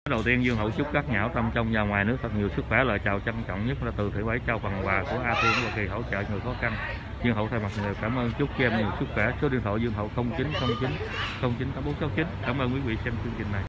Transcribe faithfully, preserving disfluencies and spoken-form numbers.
Đầu tiên Dương Hậu chúc các nhà hảo tâm trong và ngoài nước thật nhiều sức khỏe, lời chào trân trọng nhất là từ Thị Bảy trao phần quà của A Tiên Hoa Kỳ hỗ trợ người khó khăn. Dương Hậu thay mặt người cảm ơn, chúc cho em nhiều sức khỏe. Số điện thoại Dương Hậu không chín không chín không chín tám bốn sáu chín. Cảm ơn quý vị xem chương trình này.